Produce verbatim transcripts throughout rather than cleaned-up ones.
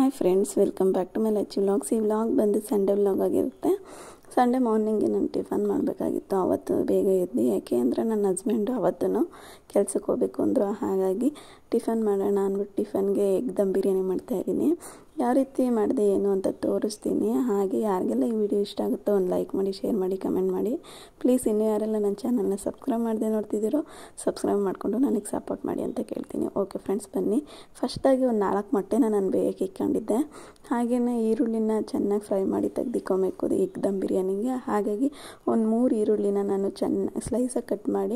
Hi friends, welcome back to my Lacchi vlogs. ಈ vlog ಬಂದು Sunday vlog ಆಗಿರುತ್ತೆ. Sunday ಮಾರ್ನಿಂಗೆ ನಾನು ಟಿಫನ್ ಮಾಡಬೇಕಾಗಿತ್ತು. ಅವತ್ತು ಬೇಗ ಎದ್ದು, ಯಾಕೆ ಅಂದರೆ ನನ್ನ ಹಸ್ಬೆಂಡು ಅವತ್ತೂ ಕೆಲಸಕ್ಕೆ ಹೋಗಬೇಕು ಅಂದರು. ಹಾಗಾಗಿ ಟಿಫನ್ ಮಾಡೋಣ ಅಂದ್ಬಿಟ್ಟು ಟಿಫನ್ಗೆ ಎಗ್ ದಮ್ ಬಿರಿಯಾನಿ ಮಾಡ್ತಾಯಿದ್ದೀನಿ. ಯಾವ ರೀತಿ ಮಾಡಿದೆ ಏನು ಅಂತ ತೋರಿಸ್ತೀನಿ. ಹಾಗೆ ಯಾರಿಗೆಲ್ಲ ಈ ವಿಡಿಯೋ ಇಷ್ಟ ಆಗುತ್ತೋ ಒಂದು ಲೈಕ್ ಮಾಡಿ, ಶೇರ್ ಮಾಡಿ, ಕಮೆಂಟ್ ಮಾಡಿ. ಪ್ಲೀಸ್ ಇನ್ನೂ ಯಾರೆಲ್ಲ ನನ್ನ ಚಾನಲ್ನ ಸಬ್ಸ್ಕ್ರೈಬ್ ಮಾಡದೆ ನೋಡ್ತಿದ್ದೀರೋ ಸಬ್ಸ್ಕ್ರೈಬ್ ಮಾಡಿಕೊಂಡು ನನಗೆ ಸಪೋರ್ಟ್ ಮಾಡಿ ಅಂತ ಕೇಳ್ತೀನಿ. ಓಕೆ ಫ್ರೆಂಡ್ಸ್, ಬನ್ನಿ. ಫಸ್ಟಾಗಿ ಒಂದು ನಾಲ್ಕು ಮೊಟ್ಟೆನ ನಾನು ಬೇಯಕ್ಕೆ ಇಟ್ಕೊಂಡಿದ್ದೆ. ಹಾಗೆಯೇ ಈರುಳ್ಳಿನ ಚೆನ್ನಾಗಿ ಫ್ರೈ ಮಾಡಿ ತೆಗೆದಿಕ್ಕೊಬೇಕು ಎಗ್ ದಮ್ ಬಿರಿಯಾನಿಗೆ. ಹಾಗಾಗಿ ಒಂದು ಮೂರು ಈರುಳ್ಳಿನ ನಾನು ಚೆನ್ನಾಗಿ ಸ್ಲೈಸಾಗಿ ಕಟ್ ಮಾಡಿ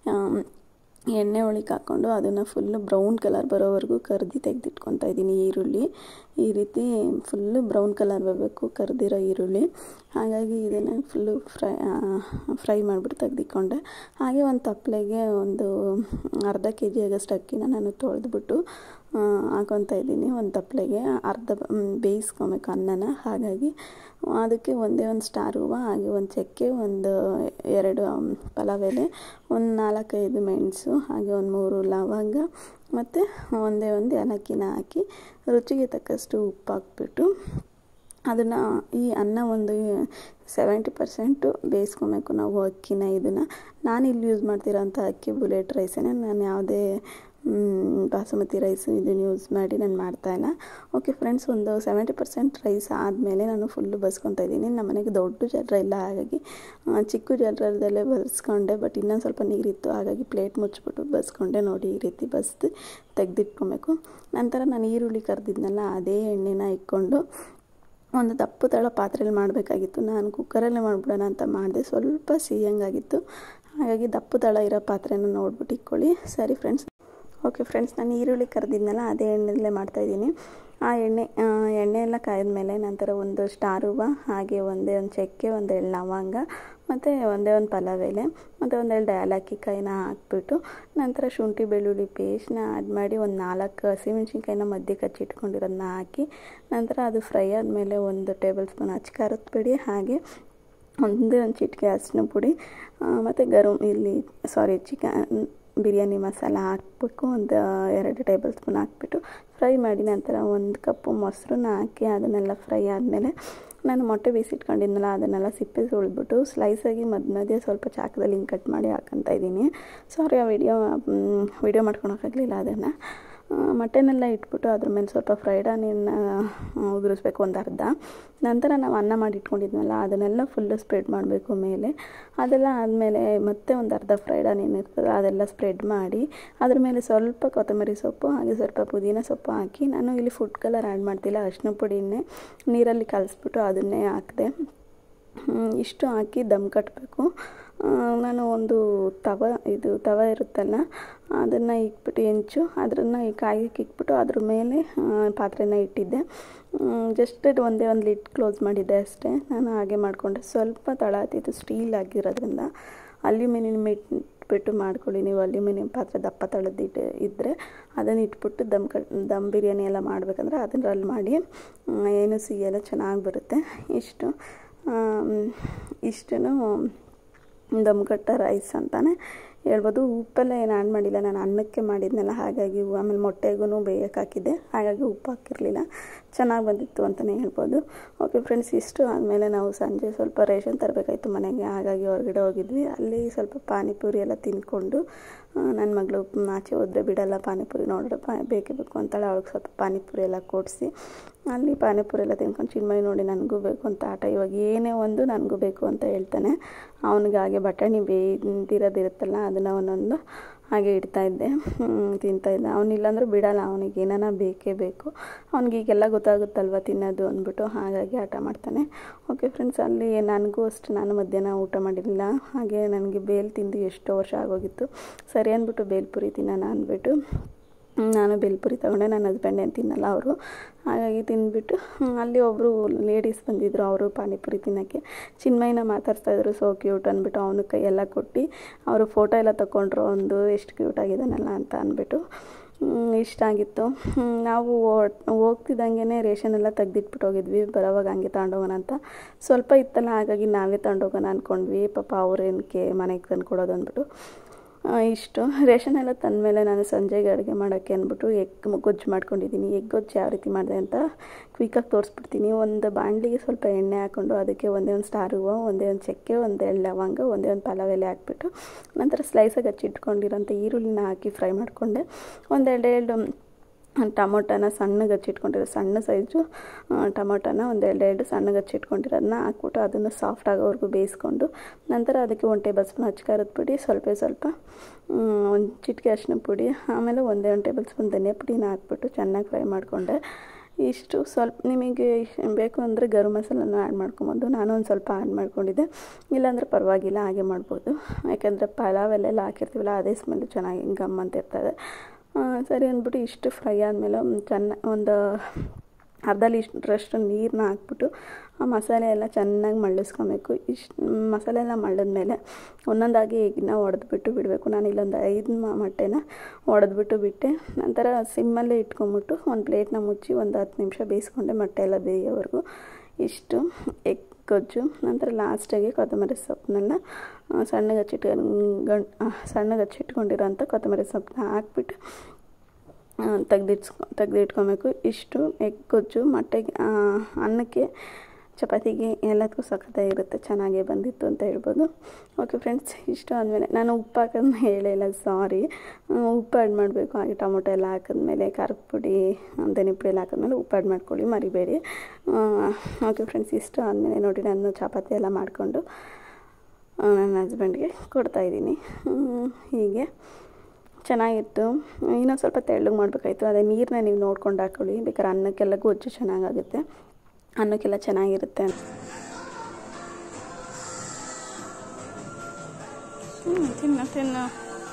ಎಣ್ಣೆ ಒಳಗೆ ಹಾಕ್ಕೊಂಡು ಅದನ್ನು ಫುಲ್ಲು ಬ್ರೌನ್ ಕಲರ್ ಬರೋವರೆಗೂ ಕರ್ದು ತೆಗೆದಿಟ್ಕೊತಾ ಇದ್ದೀನಿ. ಈರುಳ್ಳಿ ಈ ರೀತಿ ಫುಲ್ಲು ಬ್ರೌನ್ ಕಲರ್ ಬರಬೇಕು ಕರ್ದಿರೋ ಈರುಳ್ಳಿ. ಹಾಗಾಗಿ ಇದನ್ನು ಫುಲ್ಲು ಫ್ರೈ ಫ್ರೈ ಮಾಡಿಬಿಟ್ಟು ತೆಗೆದಿಕ್ಕೊಂಡೆ. ಹಾಗೆ ಒಂದು ತಪ್ಪಲೆಗೆ ಒಂದು ಅರ್ಧ ಕೆ ಜಿ ಆಗಷ್ಟು ಅಕ್ಕಿನ ನಾನು ತೊಳೆದ್ಬಿಟ್ಟು ಹಾಕೊತಾ ಇದ್ದೀನಿ. ಒಂದು ತಪ್ಪಲೆಗೆ ಅರ್ಧ ಬೇಯಿಸ್ಕೊಬೇಕು ಅನ್ನನ. ಹಾಗಾಗಿ ಅದಕ್ಕೆ ಒಂದೇ ಒಂದು ಸ್ಟಾರ್ ಹೂವು, ಹಾಗೆ ಒಂದು ಚಕ್ಕೆ, ಒಂದು ಎರಡು ಪಲಾವ್ ಎಲೆ, ಒಂದು ನಾಲ್ಕೈದು ಮೆಣಸು, ಹಾಗೆ ಒಂದು ಮೂರು ಲವಂಗ ಮತ್ತು ಒಂದೇ ಒಂದು ಏಲಕ್ಕಿನ ಹಾಕಿ ರುಚಿಗೆ ತಕ್ಕಷ್ಟು ಉಪ್ಪು ಹಾಕ್ಬಿಟ್ಟು ಅದನ್ನು ಈ ಅನ್ನ ಒಂದು ಸೆವೆಂಟಿ ಪರ್ಸೆಂಟು ಬೇಯಿಸ್ಕೊಬೇಕು ನಾವು ಅಕ್ಕಿನ. ಇದನ್ನು ನಾನು ಇಲ್ಲಿ ಯೂಸ್ ಮಾಡ್ತಿರೋಂಥ ಅಕ್ಕಿ ಬುಲೆಟ್ ರೈಸೇ. ನಾನು ಯಾವುದೇ ಬಾಸುಮತಿ ರೈಸು ಇದನ್ನು ಯೂಸ್ ಮಾಡಿ ನಾನು ಮಾಡ್ತಾಯಿಲ್ಲ. ಓಕೆ ಫ್ರೆಂಡ್ಸ್, ಒಂದು ಸೆವೆಂಟಿ ಪರ್ಸೆಂಟ್ ರೈಸ್ ಆದಮೇಲೆ ನಾನು ಫುಲ್ಲು ಬಸ್ಕೊತಾ ಇದ್ದೀನಿ. ನಮ್ಮ ಮನೆಗೆ ದೊಡ್ಡ ಜಲ್ರ ಇಲ್ಲ, ಹಾಗಾಗಿ ಚಿಕ್ಕ ಜಲ್ರದಲ್ಲೇ ಬಸ್ಕೊಂಡೆ. ಬಟ್ ಇನ್ನೊಂದು ಸ್ವಲ್ಪ ನೀರಿತ್ತು, ಹಾಗಾಗಿ ಪ್ಲೇಟ್ ಮುಚ್ಚಿಬಿಟ್ಟು ಬಸ್ಕೊಂಡೆ. ನೋಡಿ, ಈ ರೀತಿ ಬಸ್ದು ತೆಗೆದಿಟ್ಕೊಬೇಕು. ನಂತರ ನಾನು ಈರುಳ್ಳಿ ಕರೆದಿದ್ನಲ್ಲ ಅದೇ ಎಣ್ಣೆನ ಇಟ್ಕೊಂಡು ಒಂದು ದಪ್ಪ ತಳ ಪಾತ್ರೆಯಲ್ಲಿ ಮಾಡಬೇಕಾಗಿತ್ತು. ನಾನು ಕುಕ್ಕರಲ್ಲೇ ಮಾಡಿಬಿಡೋಣ ಅಂತ ಮಾಡಿದೆ. ಸ್ವಲ್ಪ ಸಿಹಿಯಂಗಾಗಿತ್ತು, ಹಾಗಾಗಿ ದಪ್ಪ ತಳ ಇರೋ ಪಾತ್ರೆನ ನೋಡ್ಬಿಟ್ಟು ಇಟ್ಕೊಳ್ಳಿ. ಸರಿ ಫ್ರೆಂಡ್ಸ್. ಓಕೆ ಫ್ರೆಂಡ್ಸ್, ನಾನು ಈರುಳ್ಳಿ ಕರೆದಿದ್ನಲ್ಲ ಅದೇ ಎಣ್ಣೆಯಲ್ಲೇ ಮಾಡ್ತಾಯಿದ್ದೀನಿ. ಆ ಎಣ್ಣೆ ಎಣ್ಣೆ ಎಲ್ಲ ಕಾಯ್ದ ಮೇಲೆ ನಂತರ ಒಂದು ಸ್ಟಾರ್ ಹೂವು, ಹಾಗೆ ಒಂದೇ ಒಂದು ಚಕ್ಕೆ, ಒಂದೆರಡು ಲವಂಗ ಮತ್ತು ಒಂದೇ ಒಂದು ಪಲಾವ್ ಎಲೆ ಮತ್ತು ಒಂದೆರಡು ಏಲಕ್ಕಿ ಕಾಯಿನ ಹಾಕ್ಬಿಟ್ಟು ನಂತರ ಶುಂಠಿ ಬೆಳ್ಳುಳ್ಳಿ ಪೇಸ್ಟ್ನ ಆ್ಯಡ್ ಮಾಡಿ ಒಂದು ನಾಲ್ಕು ಹಸಿಮೆಣ್ಸಿನ್ಕಾಯಿನ ಮಧ್ಯೆ ಕಚ್ಚಿಟ್ಕೊಂಡಿರೋದನ್ನ ಹಾಕಿ ನಂತರ ಅದು ಫ್ರೈ ಆದಮೇಲೆ ಒಂದು ಟೇಬಲ್ ಸ್ಪೂನ್ ಅಚ್ಚ ಖಾರದ ಪುಡಿ, ಹಾಗೆ ಒಂದೇ ಒಂದು ಚಿಟಿಕೆ ಅರಿಶಿನ ಪುಡಿ ಮತ್ತು ಗರಂ ಇಲ್ಲಿ ಸಾರಿ ಚಿಕನ್ ಬಿರಿಯಾನಿ ಮಸಾಲ ಹಾಕಬೇಕು. ಒಂದು ಎರಡು ಟೇಬಲ್ ಸ್ಪೂನ್ ಹಾಕ್ಬಿಟ್ಟು ಫ್ರೈ ಮಾಡಿ ನಂತರ ಒಂದು ಕಪ್ಪು ಮೊಸರನ್ನ ಹಾಕಿ ಅದನ್ನೆಲ್ಲ ಫ್ರೈ ಆದಮೇಲೆ ನಾನು ಮೊಟ್ಟೆ ಬೇಯಿಸಿಟ್ಕೊಂಡಿದ್ನಲ್ಲ ಅದನ್ನೆಲ್ಲ ಸಿಪ್ಪೆ ಸುಳಿದ್ಬಿಟ್ಟು ಸ್ಲೈಸಾಗಿ ಮಧ್ಯ ಮಧ್ಯೆ ಸ್ವಲ್ಪ ಚಾಕದಲ್ಲಿ ಹಿಂಗೆ ಕಟ್ ಮಾಡಿ ಹಾಕ್ಕೊತಾ ಇದ್ದೀನಿ. ಸಾರಿ, ಆ ವಿಡಿಯೋ ವಿಡಿಯೋ ಮಾಡ್ಕೊಳಕ್ಕಾಗಲಿಲ್ಲ. ಅದನ್ನು ಮೊಟ್ಟೆನೆಲ್ಲ ಇಟ್ಬಿಟ್ಟು ಅದ್ರ ಮೇಲೆ ಸ್ವಲ್ಪ ಫ್ರೈಡ್ ಆನಿಯನ್ನ ಉದುರಿಸ್ಬೇಕು ಒಂದು ಅರ್ಧ. ನಂತರ ನಾವು ಅನ್ನ ಮಾಡಿ ಇಟ್ಕೊಂಡಿದ್ವಲ್ಲ ಅದನ್ನೆಲ್ಲ ಫುಲ್ಲು ಸ್ಪ್ರೆಡ್ ಮಾಡಬೇಕು ಮೇಲೆ. ಅದೆಲ್ಲ ಆದಮೇಲೆ ಮತ್ತೆ ಒಂದು ಅರ್ಧ ಫ್ರೈಡ್ ಆನಿಯನ್ ಇರ್ತದೆ ಅದೆಲ್ಲ ಸ್ಪ್ರೆಡ್ ಮಾಡಿ ಅದ್ರ ಮೇಲೆ ಸ್ವಲ್ಪ ಕೊತ್ತಂಬರಿ ಸೊಪ್ಪು, ಹಾಗೆ ಸ್ವಲ್ಪ ಪುದೀನ ಸೊಪ್ಪು ಹಾಕಿ, ನಾನು ಇಲ್ಲಿ ಫುಡ್ ಕಲರ್ ಆ್ಯಡ್ ಮಾಡ್ತಿಲ್ಲ, ಅರಿಶಿನ ಪುಡಿನೇ ನೀರಲ್ಲಿ ಕಲಿಸ್ಬಿಟ್ಟು ಅದನ್ನೇ ಹಾಕಿದೆ. ಇಷ್ಟು ಹಾಕಿ ದಮ್ ಕಟ್ಟಬೇಕು. ನಾನು ಒಂದು ತವ ಇದು ತವ ಇರುತ್ತಲ್ಲ ಅದನ್ನು ಇಟ್ಬಿಟ್ಟು ಹೆಂಚು ಅದನ್ನು ಈ ಕಾಯಿಗೆ ಇಟ್ಬಿಟ್ಟು ಅದ್ರ ಮೇಲೆ ಪಾತ್ರೆನ ಇಟ್ಟಿದ್ದೆ. ಜಸ್ಟ್ ಒಂದೇ ಒಂದು ಲಿಡ್ ಕ್ಲೋಸ್ ಮಾಡಿದ್ದೆ ಅಷ್ಟೇ. ನಾನು ಹಾಗೆ ಮಾಡಿಕೊಂಡೆ. ಸ್ವಲ್ಪ ತಳ ಹತ್ತಿತ್ತು, ಸ್ಟೀಲ್ ಆಗಿರೋದ್ರಿಂದ ಅಲ್ಯೂಮಿನಿಯಂ ಇಟ್ಬಿಟ್ಟು ಮಾಡ್ಕೊಳ್ಳಿ. ನೀವು ಅಲ್ಯೂಮಿನಿಯಂ ಪಾತ್ರೆ ದಪ್ಪ ತಳದಿಟ್ಟು ಇದ್ದರೆ ಅದನ್ನು ಇಟ್ಬಿಟ್ಟು ದಮ್ ಕ ದಮ್ ಬಿರಿಯಾನಿ ಎಲ್ಲ ಮಾಡಬೇಕಂದ್ರೆ ಅದರಲ್ಲಿ ಮಾಡಿ, ಏನು ಸಿಹಿ ಎಲ್ಲ ಚೆನ್ನಾಗಿ ಬರುತ್ತೆ. ಇಷ್ಟು ಇಷ್ಟೂ ದಮ್ ಕಟ್ಟ ರೈಸ್ ಅಂತಲೇ ಹೇಳ್ಬೋದು. ಉಪ್ಪೆಲ್ಲ ಏನು ಆ್ಯಡ್ ಮಾಡಿಲ್ಲ, ನಾನು ಅನ್ನಕ್ಕೆ ಮಾಡಿದ್ನಲ್ಲ ಹಾಗಾಗಿ. ಆಮೇಲೆ ಮೊಟ್ಟೆಗೂ ಬೇಯಕ್ಕೆ ಹಾಕಿದ್ದೆ, ಹಾಗಾಗಿ ಉಪ್ಪು ಹಾಕಿರಲಿಲ್ಲ. ಚೆನ್ನಾಗಿ ಬಂದಿತ್ತು ಅಂತಲೇ ಹೇಳ್ಬೋದು. ಓಕೆ ಫ್ರೆಂಡ್ಸ್, ಇಷ್ಟು ಆದಮೇಲೆ ನಾವು ಸಂಜೆ ಸ್ವಲ್ಪ ರೇಷನ್ ತರಬೇಕಾಯ್ತು ಮನೆಗೆ, ಹಾಗಾಗಿ ಹೊರಗಡೆ ಹೋಗಿದ್ವಿ. ಅಲ್ಲಿ ಸ್ವಲ್ಪ ಪಾನಿಪುರಿ ಎಲ್ಲ ತಿಂದ್ಕೊಂಡು ನನ್ನ ಮಗಳು ಆಚೆ ಹೋದರೆ ಬಿಡಲ್ಲ, ಪಾನಿಪುರಿ ನೋಡ್ರೆ ಪಾ ಬೇಕೇ ಬೇಕು ಅಂತಾಳೆ. ಅವಳಿಗೆ ಸ್ವಲ್ಪ ಪಾನಿಪುರಿ ಎಲ್ಲ ಕೊಡಿಸಿ ಅಲ್ಲಿ ಪಾನಿಪುರಿ ಎಲ್ಲ ತಿನ್ಕೊಂಡು ಚಿನ್ಮಯ್ ನೋಡಿ ನನಗೂ ಬೇಕು ಅಂತ ಆಟ. ಇವಾಗ ಏನೇ ಒಂದು ನನಗೂ ಬೇಕು ಅಂತ ಹೇಳ್ತಾನೆ. ಅವನಿಗೆ ಹಾಗೆ ಬಟಾಣಿ ಬೇಯ್ದಿರೋದಿರುತ್ತಲ್ಲ ಅದನ್ನು ಒಂದೊಂದು ಹಾಗೆ ಇಡ್ತಾಯಿದ್ದೆ, ತಿಂತಾಯಿದ್ದೆ. ಅವನಿಲ್ಲಾಂದ್ರೆ ಬಿಡಲ್ಲ, ಅವನಿಗೆ ಏನಾನ ಬೇಕೇ ಬೇಕು. ಅವ್ನಿಗೆ ಈಗೆಲ್ಲ ಗೊತ್ತಾಗುತ್ತಲ್ವ ತಿನ್ನೋದು ಅಂದ್ಬಿಟ್ಟು, ಹಾಗಾಗಿ ಆಟ ಮಾಡ್ತಾನೆ. ಓಕೆ ಫ್ರೆಂಡ್ಸ್, ಅಲ್ಲಿ ನನಗೂ ಅಷ್ಟು ನಾನು ಮಧ್ಯಾಹ್ನ ಊಟ ಮಾಡಿರಲಿಲ್ಲ. ಹಾಗೆ ನನಗೆ ಬೇಲ್ ತಿಂದು ಎಷ್ಟೋ ವರ್ಷ ಆಗೋಗಿತ್ತು. ಸರಿ ಅಂದ್ಬಿಟ್ಟು ಬೇಲ್ಪುರಿ ತಿನ್ನೋಣ ಅಂದ್ಬಿಟ್ಟು ನಾನು ಬೇಲ್ಪುರಿ ತೊಗೊಂಡೆ. ನನ್ನ ಹಸ್ಬೆಂಡ್ ಏನು ತಿನ್ನಲ್ಲ ಅವರು, ಹಾಗಾಗಿ ತಿಂದ್ಬಿಟ್ಟು ಅಲ್ಲಿ ಒಬ್ಬರು ಲೇಡೀಸ್ ಬಂದಿದ್ದರು, ಅವರು ಪಾನಿಪುರಿ ತಿನ್ನೋಕ್ಕೆ. ಚಿನ್ಮಯ್ಯನ ಮಾತಾಡ್ತಾಯಿದ್ರು, ಸೋ ಕ್ಯೂಟ್ ಅಂದ್ಬಿಟ್ಟು ಅವನು ಕೈಯೆಲ್ಲ ಕೊಟ್ಟು ಅವರು ಫೋಟೋ ಎಲ್ಲ ತೊಗೊಂಡ್ರು, ಒಂದು ಎಷ್ಟು ಕ್ಯೂಟ್ ಆಗಿದ್ದಾನಲ್ಲ ಅಂತ ಅಂದ್ಬಿಟ್ಟು. ಇಷ್ಟ ಆಗಿತ್ತು. ನಾವು ಹೋಗ್ತಿದ್ದಂಗೆ ರೇಷನ್ ಎಲ್ಲ ತೆಗ್ದಿಟ್ಬಿಟ್ಟು ಹೋಗಿದ್ವಿ. ಬರೋವಾಗ ಹಂಗೆ ತಗೊಂಡೋಗೋಣ ಅಂತ ಸ್ವಲ್ಪ ಇತ್ತಲ್ಲ, ಹಾಗಾಗಿ ನಾವೇ ತಗೊಂಡೋಗೋಣ ಅಂದ್ಕೊಂಡ್ವಿ. ಪಾಪ ಅವ್ರೇನಕ್ಕೆ ಮನೆಗೆ ತಂದು ಕೊಡೋದು ಅಂದ್ಬಿಟ್ಟು ಇಷ್ಟು ರೇಷನ್ ಎಲ್ಲ ತಂದಮೇಲೆ ನಾನು ಸಂಜೆಗೆ ಅಡುಗೆ ಮಾಡೋಕ್ಕೆ ಅಂದ್ಬಿಟ್ಟು ಎಗ್ ಗೊಜ್ಜು ಮಾಡ್ಕೊಂಡಿದ್ದೀನಿ. ಎಗ್ ಗೊಜ್ಜು ಯಾವ ರೀತಿ ಮಾಡಿದೆ ಅಂತ ಕ್ವಿಕ್ಕಾಗಿ ತೋರಿಸ್ಬಿಡ್ತೀನಿ. ಒಂದು ಬಾಣಲಿಗೆ ಸ್ವಲ್ಪ ಎಣ್ಣೆ ಹಾಕ್ಕೊಂಡು ಅದಕ್ಕೆ ಒಂದೇ ಒಂದು ಸ್ಟಾರ್ ಹೂವು, ಒಂದೇ ಒಂದು ಚಕ್ಕೆ, ಒಂದೆರಡು ಲವಂಗ, ಒಂದೇ ಒಂದು ಪಲಾವ್ ಎಲೆ ಹಾಕ್ಬಿಟ್ಟು ನಂತರ ಸ್ಲೈಸಾಗಿ ಹಚ್ಚಿಟ್ಕೊಂಡಿರೋಂಥ ಈರುಳ್ಳಿನ ಹಾಕಿ ಫ್ರೈ ಮಾಡಿಕೊಂಡೆ. ಒಂದೆರಡೆರಡು ಟೊಮೊಟೊನ ಸಣ್ಣಗೆ ಹಚ್ಚಿಟ್ಕೊಂಡಿರೋ ಸಣ್ಣ ಸೈಜು ಟೊಮೊಟೊನ ಒಂದೆರಡೆರಡು ಸಣ್ಣಗೆ ಹಚ್ಚಿಟ್ಕೊಂಡಿರೋದನ್ನ ಹಾಕ್ಬಿಟ್ಟು ಅದನ್ನು ಸಾಫ್ಟ್ ಆಗೋವರೆಗೂ ಬೇಯಿಸ್ಕೊಂಡು ನಂತರ ಅದಕ್ಕೆ ಒಂದು ಟೇಬಲ್ ಸ್ಪೂನ್ ಅಚ್ಕಾರದ ಪುಡಿ, ಸ್ವಲ್ಪ ಸ್ವಲ್ಪ ಒಂದು ಚಿಟಿಕೆ ಅರಿಶಿನ ಪುಡಿ, ಆಮೇಲೆ ಒಂದೇ ಒಂದು ಟೇಬಲ್ ಸ್ಪೂನ್ ಧನಿಯಾ ಪುಡಿನ ಹಾಕ್ಬಿಟ್ಟು ಚೆನ್ನಾಗಿ ಫ್ರೈ ಮಾಡಿಕೊಂಡೆ. ಇಷ್ಟು ಸ್ವಲ್ಪ ನಿಮಗೆ ಬೇಕು ಅಂದರೆ ಗರಂ ಮಸಾಲನ್ನು ಆ್ಯಡ್ ಮಾಡ್ಕೊಬೋದು. ನಾನು ಒಂದು ಸ್ವಲ್ಪ ಆ್ಯಡ್ ಮಾಡ್ಕೊಂಡಿದ್ದೆ, ಇಲ್ಲಾಂದರೆ ಪರವಾಗಿಲ್ಲ ಹಾಗೆ ಮಾಡ್ಬೋದು. ಯಾಕೆಂದರೆ ಪಲಾವೆಲ್ಲ ಹಾಕಿರ್ತೀವಲ್ಲ ಅದೇ ಸ್ಮೆಲ್ಲು ಚೆನ್ನಾಗಿ ಗಮ್ ಅಂತ ಇರ್ತದೆ. ಸರಿ ಅಂದ್ಬಿಟ್ಟು ಇಷ್ಟು ಫ್ರೈ ಆದಮೇಲೆ ಚೆನ್ನ ಒಂದು ಅರ್ಧ ಲೀಟ್ರಷ್ಟು ನೀರನ್ನ ಹಾಕ್ಬಿಟ್ಟು ಆ ಮಸಾಲೆ ಎಲ್ಲ ಚೆನ್ನಾಗಿ ಮಳ್ಳಿಸ್ಕೊಬೇಕು. ಇಷ್ಟು ಮಸಾಲೆ ಎಲ್ಲ ಮಳ್ಳಿದ್ಮೇಲೆ ಒಂದೊಂದಾಗಿ ಎಗ್ನ ಒಡೆದ್ಬಿಟ್ಟು ಬಿಡಬೇಕು. ನಾನು ಇಲ್ಲೊಂದು ಐದು ಮೊಟ್ಟೆನ ಒಡೆದ್ಬಿಟ್ಟು ಬಿಟ್ಟೆ. ನಂತರ ಸಿಮ್ಮಲ್ಲೇ ಇಟ್ಕೊಂಬಿಟ್ಟು ಒಂದು ಪ್ಲೇಟ್ನ ಮುಚ್ಚಿ ಒಂದು ಹತ್ತು ನಿಮಿಷ ಬೇಯಿಸ್ಕೊಂಡೆ, ಮೊಟ್ಟೆ ಎಲ್ಲ ಬೇಯೋವರೆಗೂ. ಇಷ್ಟು ಎಗ್ ಗೊಜ್ಜು. ನಂತರ ಲಾಸ್ಟಾಗಿ ಕೊತ್ತಂಬರಿ ಸೊಪ್ಪನ್ನೆಲ್ಲ ಸಣ್ಣಗೆ ಹಚ್ಚಿಟ್ಕೊಂಡು ಗಂಡು ಸಣ್ಣಗೆ ಹಚ್ಚಿಟ್ಕೊಂಡಿರೋಂಥ ಕೊತ್ತಂಬರಿ ಸೊಪ್ಪನ್ನ ಹಾಕ್ಬಿಟ್ಟು ತೆಗ್ದಿಟ್ಸ್ಕೊ ತೆಗ್ದಿಟ್ಕೊಬೇಕು. ಇಷ್ಟು ಎಗ್ ಗೊಜ್ಜು ಮೊಟ್ಟೆಗೆ, ಅನ್ನಕ್ಕೆ, ಚಪಾತಿಗೆ ಎಲ್ಲದಕ್ಕೂ ಸಖತ್ತಾಗಿರುತ್ತೆ, ಚೆನ್ನಾಗೇ ಬಂದಿತ್ತು ಅಂತ ಹೇಳ್ಬೋದು. ಓಕೆ ಫ್ರೆಂಡ್ಸ್, ಇಷ್ಟು ಆದಮೇಲೆ ನಾನು ಉಪ್ಪು ಹಾಕೋದನ್ನ ಹೇಳಿಲ್ಲ, ಸಾರಿ. ಉಪ್ಪು ಆ್ಯಡ್ ಮಾಡಬೇಕು. ಹಾಗೆ ಟೊಮೊಟೊ ಎಲ್ಲ ಹಾಕಿದ್ಮೇಲೆ ಖಾರದ ಪುಡಿ, ಧನಿಯಾ ಪುಡಿ ಎಲ್ಲ ಹಾಕಿದ್ಮೇಲೆ ಉಪ್ಪು ಆ್ಯಡ್ ಮಾಡ್ಕೊಳ್ಳಿ, ಮರಿಬೇಡಿ. ಓಕೆ ಫ್ರೆಂಡ್ಸ್, ಇಷ್ಟು ಆದಮೇಲೆ ನೋಡಿ ನಾನು ಚಪಾತಿ ಎಲ್ಲ ಮಾಡಿಕೊಂಡು ನನ್ನ ಹಸ್ಬೆಂಡ್ಗೆ ಕೊಡ್ತಾಯಿದ್ದೀನಿ. ಹೀಗೆ ಚೆನ್ನಾಗಿತ್ತು. ಇನ್ನೊಂದು ಸ್ವಲ್ಪ ತೆಳ್ಳಗೆ ಮಾಡಬೇಕಾಯ್ತು. ಅದೇ ನೀರನ್ನ ನೀವು ನೋಡ್ಕೊಂಡು ಹಾಕೊಳ್ಳಿ, ಬೇಕಾದ್ರೆ ಅನ್ನಕ್ಕೆಲ್ಲ ಗೊಜ್ಜು ಚೆನ್ನಾಗಾಗುತ್ತೆ, ಅನ್ನಕ್ಕೆಲ್ಲ ಚೆನ್ನಾಗಿರುತ್ತೆ. ಹ್ಞೂ ತಿನ್ನು ತಿನ್ನು.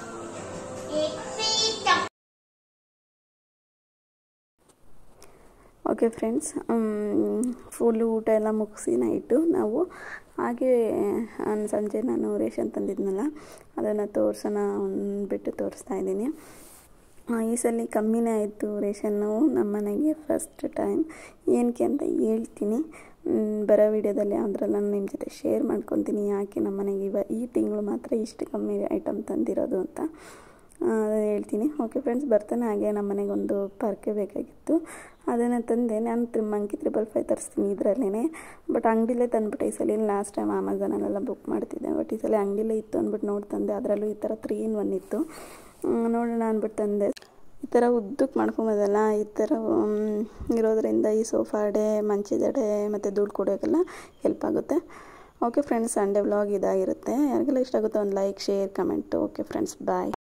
ಓಕೆ ಫ್ರೆಂಡ್ಸ್, ಫುಲ್ಲು ಊಟ ಎಲ್ಲ ಮುಗಿಸಿ ನೈಟು ನಾವು ಹಾಗೆ ಸಂಜೆ ನಾನು ರೇಷನ್ ತಂದಿದ್ನಲ್ಲ ಅದನ್ನು ತೋರಿಸೋಣ ಅಂದ್ಬಿಟ್ಟು ತೋರಿಸ್ತಾ ಇದ್ದೀನಿ. ಈ ಸಲ ಕಮ್ಮಿನೇ ಆಯಿತು ರೇಷನ್ನು ನಮ್ಮ ಮನೆಗೆ, ಫಸ್ಟ್ ಟೈಮ್. ಏನಕ್ಕೆ ಅಂತ ಹೇಳ್ತೀನಿ ಬರೋ ವಿಡಿಯೋದಲ್ಲಿ, ಅದರಲ್ಲಿ ನಾನು ನಿಮ್ಮ ಜೊತೆ ಶೇರ್ ಮಾಡ್ಕೊತೀನಿ ಯಾಕೆ ನಮ್ಮ ಮನೆಗೆ ಇವ ಈ ತಿಂಗಳು ಮಾತ್ರ ಇಷ್ಟು ಕಮ್ಮಿ ಐಟಮ್ ತಂದಿರೋದು ಅಂತ ಹೇಳ್ತೀನಿ. ಓಕೆ ಫ್ರೆಂಡ್ಸ್, ಬರ್ತಾನೆ ಹಾಗೆ ನಮ್ಮ ಮನೆಗೆ ಒಂದು ಪರ್ಕೆ ಬೇಕಾಗಿತ್ತು, ಅದನ್ನು ತಂದೆ. ನಾನು ತ್ರಿ ಮಂಕಿ ತ್ರಿಬಲ್ ಫೈವ್ ತರಿಸ್ತೀನಿ ಇದರಲ್ಲೇ, ಬಟ್ ಅಂಗಡಿಲೇ ತಂದುಬಿಟ್ಟೆ ಈ ಸಲ. ಲಾಸ್ಟ್ ಟೈಮ್ ಅಮೆಝಾನಲ್ಲೆಲ್ಲ ಬುಕ್ ಮಾಡ್ತಿದ್ದೆ, ಬಟ್ ಈ ಸಲ ಅಂಗಡಿಲೇ ಇತ್ತು ಅಂದ್ಬಿಟ್ಟು ನೋಡಿ ತಂದೆ. ಅದರಲ್ಲೂ ಈ ಥರ ತ್ರೀ ಇನ್ ಒನ್ ಇತ್ತು, ನೋಡೋಣ ಅಂದ್ಬಿಟ್ಟು ತಂದೆ. ಈ ಥರ ಉದ್ದಕ್ಕೆ ಮಾಡ್ಕೊಬೋದಲ್ಲ, ಈ ಥರ ಇರೋದ್ರಿಂದ ಈ ಸೋಫಾಡೆ, ಮಂಚದಡೆ ಮತ್ತು ಧೂಳು ಕೊಡೋಕ್ಕೆಲ್ಲ ಹೆಲ್ಪ್ ಆಗುತ್ತೆ. ಓಕೆ ಫ್ರೆಂಡ್ಸ್, ಸಂಡೇ ವ್ಲಾಗ್ ಇದಾಗಿರುತ್ತೆ. ಯಾರಿಗೆಲ್ಲ ಇಷ್ಟ ಆಗುತ್ತೆ ಒಂದು like, share, comment. Okay friends, ಬಾಯ್.